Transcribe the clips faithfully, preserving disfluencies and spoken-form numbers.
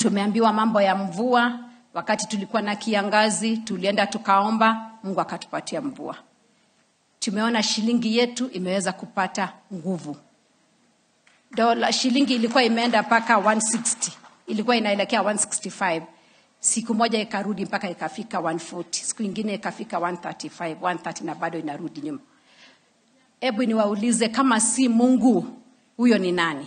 Tumeambiwa mambo ya mvua. Wakati tulikuwa na kiangazi, tulienda tukaomba, Mungu akatupatia mvua. Tumeona shilingi yetu imeweza kupata nguvu. Dola shilingi ilikuwa imeenda mpaka one sixty. Ilikuwa inaelekea one sixty-five. Siku moja ikarudi mpaka ikafika one forty. Siku nyingine ikafika one thirty-five, one thirty na bado inarudi nyuma. Hebu niwaulize, kama si Mungu, huyo ni nani?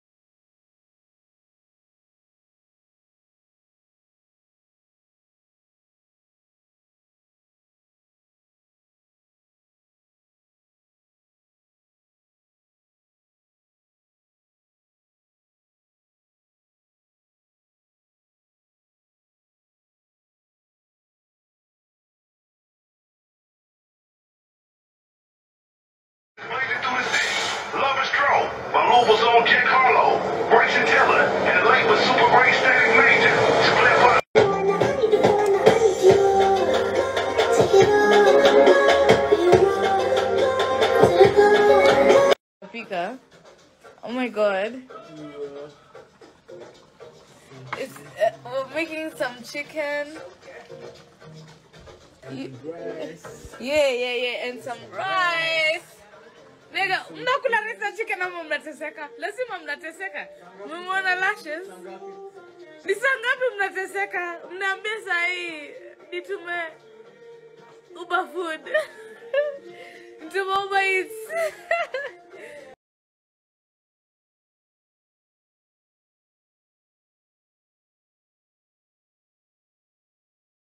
Love is True, Maluva's on Jack Harlow, Bryson Tiller, and late with Super Great Static Major. Split for Pika. Oh my god. It's uh, we're making some chicken. And rice. Yeah, yeah, yeah, and some rice. Nigga, mnakula rice na chicken ama mnateseka? Lazima mnateseka. Mmeona lashes? Ni saa ngapi mnateseka? Mnaambia saa hii nitume Uber food. Nitume Uber Eats.